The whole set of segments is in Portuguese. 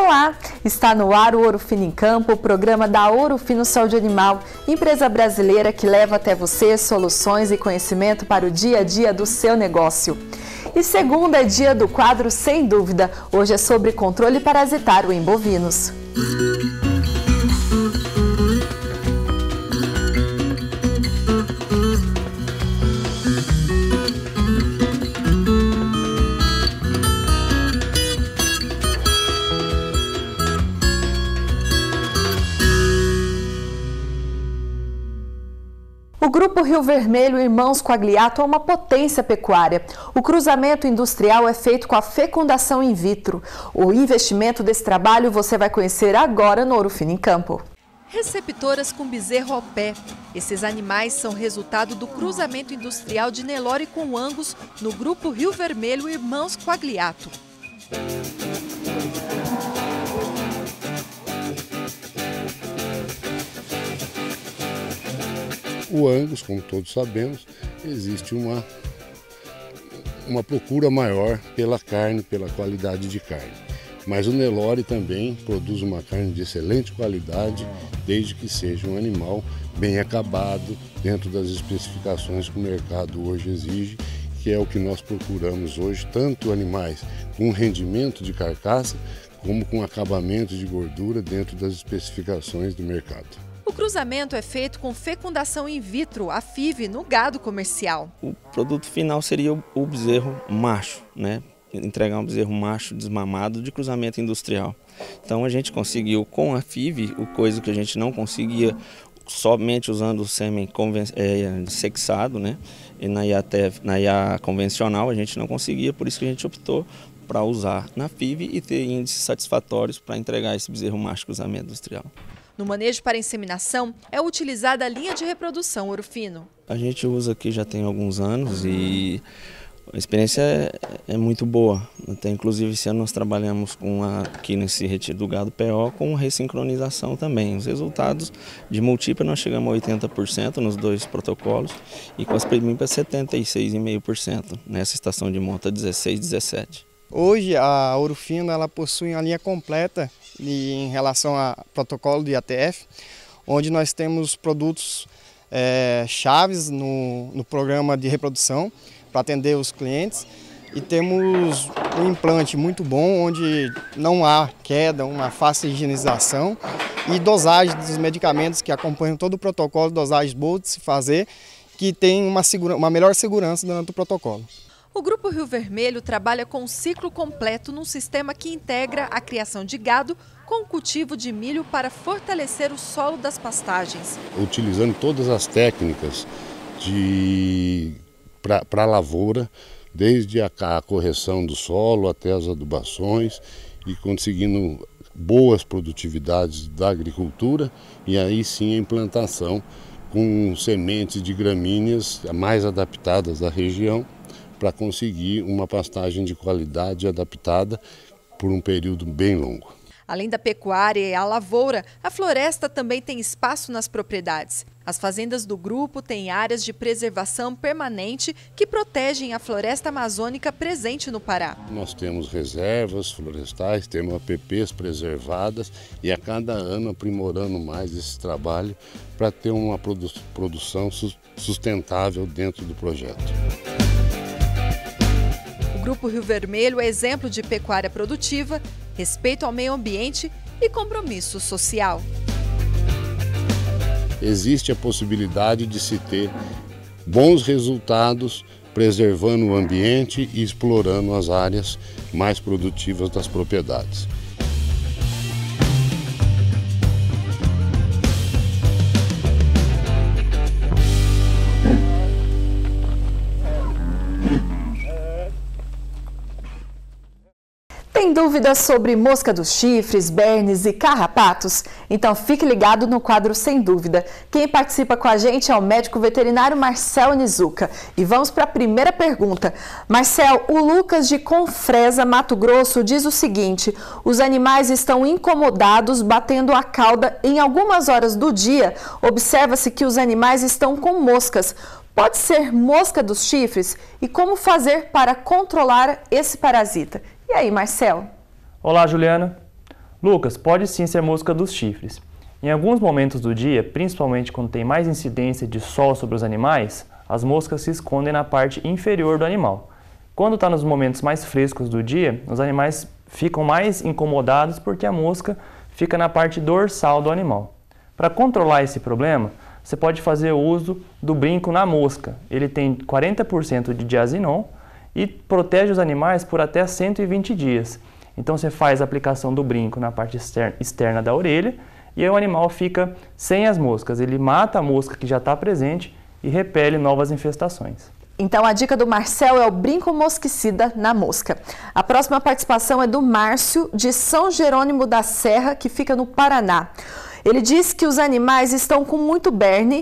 Olá! Está no ar o Ouro Fino em Campo, o programa da Ouro Fino Saúde Animal, empresa brasileira que leva até você soluções e conhecimento para o dia a dia do seu negócio. E segunda é dia do quadro Sem Dúvida. Hoje é sobre controle parasitário em bovinos. O Grupo Rio Vermelho Irmãos Quagliato é uma potência pecuária. O cruzamento industrial é feito com a fecundação in vitro. O investimento desse trabalho você vai conhecer agora no Ouro Fino em Campo. Receptoras com bezerro ao pé. Esses animais são resultado do cruzamento industrial de Nelore com Angus no Grupo Rio Vermelho Irmãos Quagliato. O Angus, como todos sabemos, existe uma procura maior pela carne, pela qualidade de carne. Mas o Nelore também produz uma carne de excelente qualidade, desde que seja um animal bem acabado, dentro das especificações que o mercado hoje exige, que é o que nós procuramos hoje, tanto animais com rendimento de carcaça, como com acabamento de gordura dentro das especificações do mercado. O cruzamento é feito com fecundação in vitro, a FIV, no gado comercial. O produto final seria o bezerro macho, né? Entregar um bezerro macho desmamado de cruzamento industrial. Então a gente conseguiu com a FIV, coisa que a gente não conseguia somente usando o sêmen sexado, né? E na IA convencional a gente não conseguia, por isso que a gente optou para usar na FIV e ter índices satisfatórios para entregar esse bezerro macho cruzamento industrial. No manejo para inseminação, é utilizada a linha de reprodução Ouro Fino. A gente usa aqui já tem alguns anos e a experiência é muito boa. Até, inclusive, esse ano nós trabalhamos aqui nesse retiro do gado PO com ressincronização também. Os resultados de múltipla nós chegamos a 80% nos dois protocolos e com as primíparas 76,5%, nessa estação de monta 16, 17. Hoje a Ouro Fino ela possui uma linha completa em relação ao protocolo de ATF, onde nós temos produtos chaves no programa de reprodução para atender os clientes e temos um implante muito bom onde não há queda, uma fácil higienização e dosagem dos medicamentos que acompanham todo o protocolo, dosagem boa de se fazer, que tem uma melhor segurança durante o protocolo. O Grupo Rio Vermelho trabalha com um ciclo completo num sistema que integra a criação de gado com o cultivo de milho para fortalecer o solo das pastagens. Utilizando todas as técnicas para a lavoura, desde a correção do solo até as adubações e conseguindo boas produtividades da agricultura e aí sim a implantação com sementes de gramíneas mais adaptadas à região, para conseguir uma pastagem de qualidade adaptada por um período bem longo. Além da pecuária e a lavoura, a floresta também tem espaço nas propriedades. As fazendas do grupo têm áreas de preservação permanente que protegem a floresta amazônica presente no Pará. Nós temos reservas florestais, temos APPs preservadas e a cada ano aprimorando mais esse trabalho para ter uma produção sustentável dentro do projeto. O Grupo Rio Vermelho é exemplo de pecuária produtiva, respeito ao meio ambiente e compromisso social. Existe a possibilidade de se ter bons resultados preservando o ambiente e explorando as áreas mais produtivas das propriedades. Tem dúvidas sobre mosca dos chifres, bernes e carrapatos? Então fique ligado no quadro Sem Dúvida. Quem participa com a gente é o médico veterinário Marcel Nizuka. E vamos para a primeira pergunta. Marcel, o Lucas de Confresa, Mato Grosso, diz o seguinte: os animais estão incomodados batendo a cauda em algumas horas do dia. Observa-se que os animais estão com moscas. Pode ser mosca dos chifres? E como fazer para controlar esse parasita? E aí, Marcel? Olá, Juliana. Lucas, pode sim ser mosca dos chifres. Em alguns momentos do dia, principalmente quando tem mais incidência de sol sobre os animais, as moscas se escondem na parte inferior do animal. Quando está nos momentos mais frescos do dia, os animais ficam mais incomodados porque a mosca fica na parte dorsal do animal. Para controlar esse problema, você pode fazer o uso do brinco na mosca. Ele tem 40% de diazinon e protege os animais por até 120 dias. Então você faz a aplicação do brinco na parte externa da orelha e aí o animal fica sem as moscas. Ele mata a mosca que já está presente e repele novas infestações. Então a dica do Marcel é o brinco mosquicida na mosca. A próxima participação é do Márcio, de São Jerônimo da Serra, que fica no Paraná. Ele diz que os animais estão com muito berne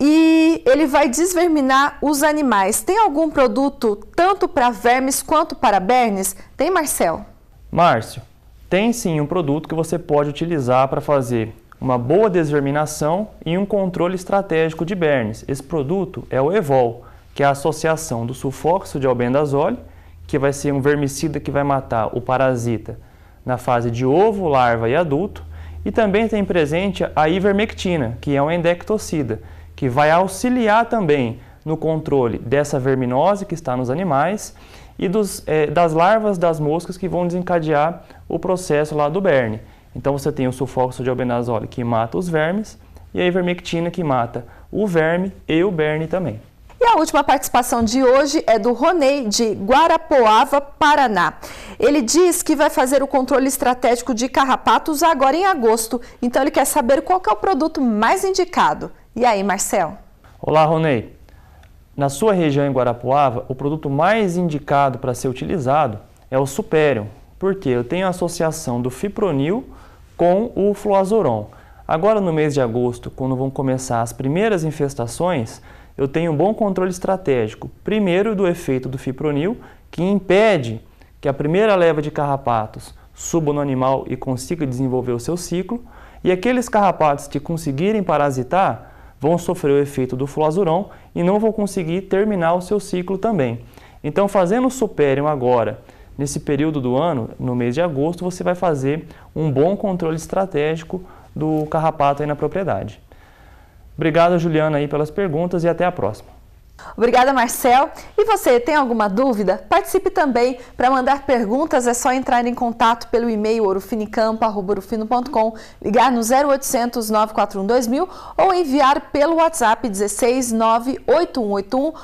e ele vai desverminar os animais. Tem algum produto tanto para vermes quanto para bernes? Tem, Marcel? Márcio, tem sim um produto que você pode utilizar para fazer uma boa desverminação e um controle estratégico de bernes. Esse produto é o Evol, que é a associação do sulfóxido de albendazole, que vai ser um vermicida que vai matar o parasita na fase de ovo, larva e adulto. E também tem presente a ivermectina, que é um endectocida, que vai auxiliar também no controle dessa verminose que está nos animais e das larvas das moscas que vão desencadear o processo lá do berne. Então você tem o sulfóxido de albendazole que mata os vermes e a ivermectina que mata o verme e o berne também. E a última participação de hoje é do Ronei, de Guarapuava, Paraná. Ele diz que vai fazer o controle estratégico de carrapatos agora em agosto. Então ele quer saber qual que é o produto mais indicado. E aí, Marcel? Olá, Ronei. Na sua região em Guarapuava, o produto mais indicado para ser utilizado é o Superior, porque eu tenho a associação do fipronil com o fluazoron. Agora no mês de agosto, quando vão começar as primeiras infestações, eu tenho um bom controle estratégico, primeiro do efeito do fipronil, que impede que a primeira leva de carrapatos suba no animal e consiga desenvolver o seu ciclo, e aqueles carrapatos que conseguirem parasitar vão sofrer o efeito do fluazoron e não vão conseguir terminar o seu ciclo também. Então, fazendo o Superior agora, nesse período do ano, no mês de agosto, você vai fazer um bom controle estratégico do carrapato aí na propriedade. Obrigado, Juliana, aí pelas perguntas e até a próxima. Obrigada, Marcel. E você, tem alguma dúvida? Participe também. Para mandar perguntas é só entrar em contato pelo e-mail ourofinicampo@ourofino.com, ligar no 0800 941 2000 ou enviar pelo WhatsApp 16 98181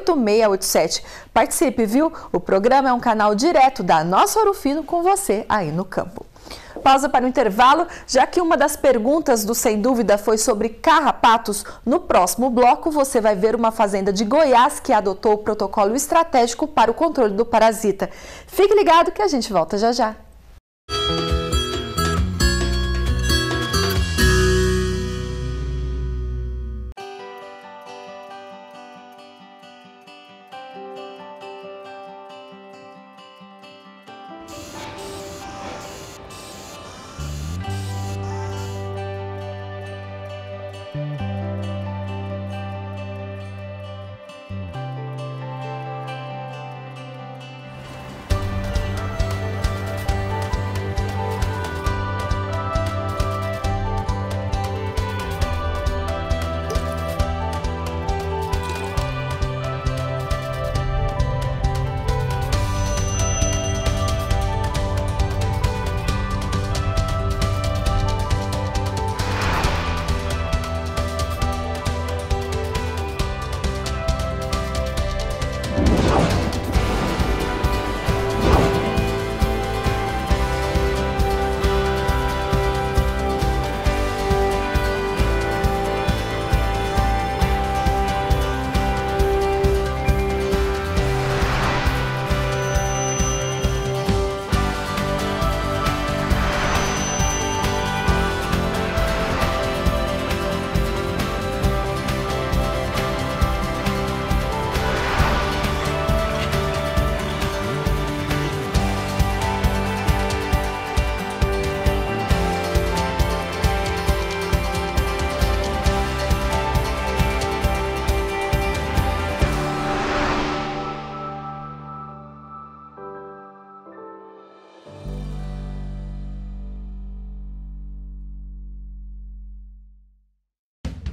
8687. Participe, viu? O programa é um canal direto da nossa Ouro Fino com você aí no campo. Pausa para o intervalo, já que uma das perguntas do Sem Dúvida foi sobre carrapatos. No próximo bloco, você vai ver uma fazenda de Goiás que adotou o protocolo estratégico para o controle do parasita. Fique ligado que a gente volta já já.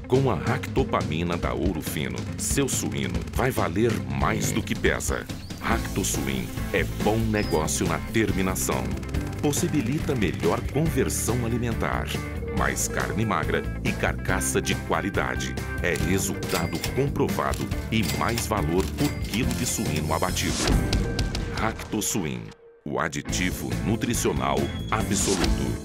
Com a ractopamina da Ouro Fino, seu suíno vai valer mais do que pesa. Ractosuin é bom negócio na terminação. Possibilita melhor conversão alimentar. Mais carne magra e carcaça de qualidade. É resultado comprovado e mais valor por quilo de suíno abatido. Ractosuin, o aditivo nutricional absoluto.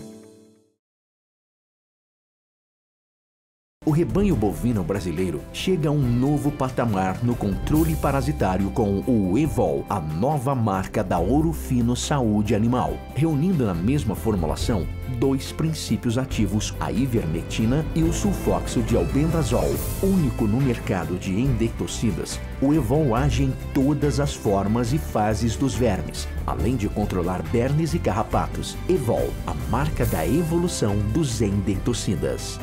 O rebanho bovino brasileiro chega a um novo patamar no controle parasitário com o Evol, a nova marca da Ouro Fino Saúde Animal, reunindo na mesma formulação 2 princípios ativos, a ivermectina e o sulfóxido de albendazol. Único no mercado de endectocidas, o Evol age em todas as formas e fases dos vermes, além de controlar bernes e carrapatos. Evol, a marca da evolução dos endectocidas.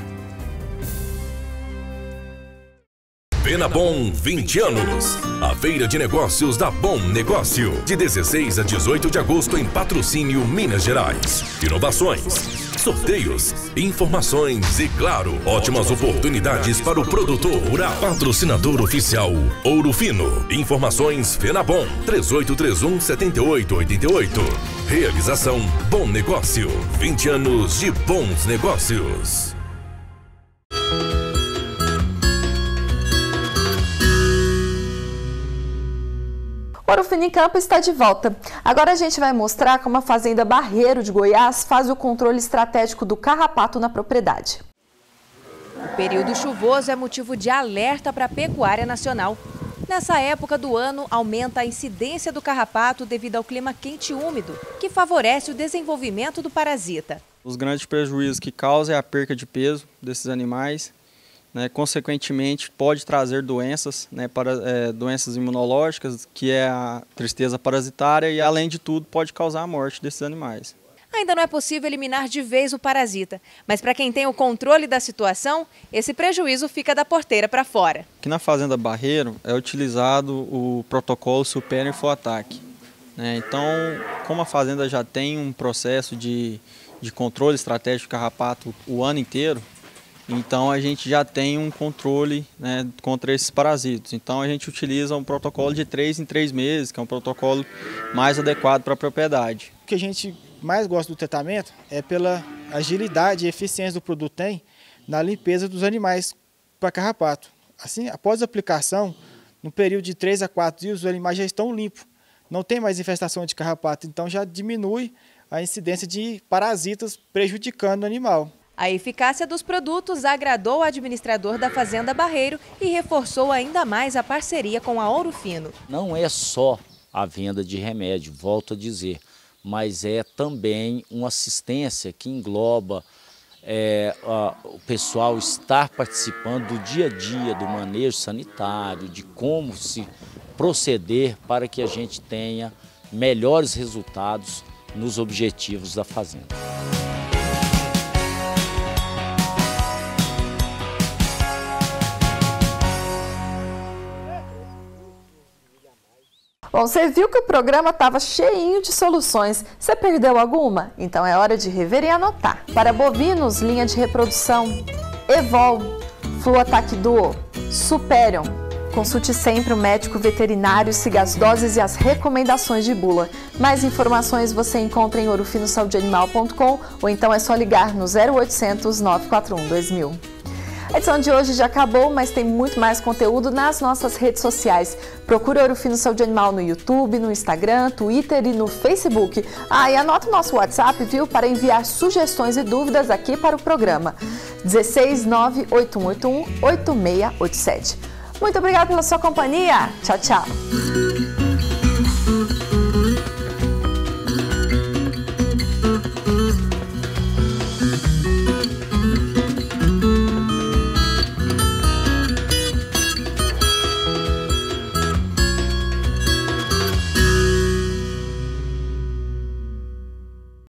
Fenabom 20 anos. A feira de negócios da Bom Negócio. De 16 a 18 de agosto em Patrocínio, Minas Gerais. Inovações, sorteios, informações e, claro, ótimas oportunidades para o produtor rural. Patrocinador oficial Ouro Fino. Informações Fenabom 3831-7888. Realização Bom Negócio. 20 anos de bons negócios. Ouro Fino em Campo está de volta. Agora a gente vai mostrar como a Fazenda Barreiro de Goiás faz o controle estratégico do carrapato na propriedade. O período chuvoso é motivo de alerta para a pecuária nacional. Nessa época do ano, aumenta a incidência do carrapato devido ao clima quente e úmido, que favorece o desenvolvimento do parasita. Os grandes prejuízos que causa é a perca de peso desses animais. Consequentemente, pode trazer doenças, doenças imunológicas, que é a tristeza parasitária, e além de tudo pode causar a morte desses animais. Ainda não é possível eliminar de vez o parasita, mas para quem tem o controle da situação, esse prejuízo fica da porteira para fora. Aqui na Fazenda Barreiro é utilizado o protocolo Superior Full-Ataque. Então, como a fazenda já tem um processo de controle estratégico de carrapato o ano inteiro, então a gente já tem um controle contra esses parasitas. Então a gente utiliza um protocolo de 3 em 3 meses, que é um protocolo mais adequado para a propriedade. O que a gente mais gosta do tratamento é pela agilidade e eficiência do produto tem na limpeza dos animais para carrapato. Assim, após a aplicação, no período de 3 a 4 dias, os animais já estão limpos. Não tem mais infestação de carrapato, então já diminui a incidência de parasitas prejudicando o animal. A eficácia dos produtos agradou o administrador da Fazenda Barreiro e reforçou ainda mais a parceria com a Ouro Fino. Não é só a venda de remédio, volto a dizer, mas é também uma assistência que engloba o pessoal estar participando do dia a dia, do manejo sanitário, de como se proceder para que a gente tenha melhores resultados nos objetivos da fazenda. Bom, você viu que o programa estava cheinho de soluções. Você perdeu alguma? Então é hora de rever e anotar. Para bovinos, linha de reprodução, Evol, Fluatac Duo, Superior. Consulte sempre o médico veterinário, siga as doses e as recomendações de bula. Mais informações você encontra em ourofinosaudeanimal.com ou então é só ligar no 0800 941 2000. A edição de hoje já acabou, mas tem muito mais conteúdo nas nossas redes sociais. Procure Ouro Fino Saúde Animal no YouTube, no Instagram, Twitter e no Facebook. E anota o nosso WhatsApp, viu, para enviar sugestões e dúvidas aqui para o programa. 16 98181 8687. Muito obrigada pela sua companhia. Tchau, tchau.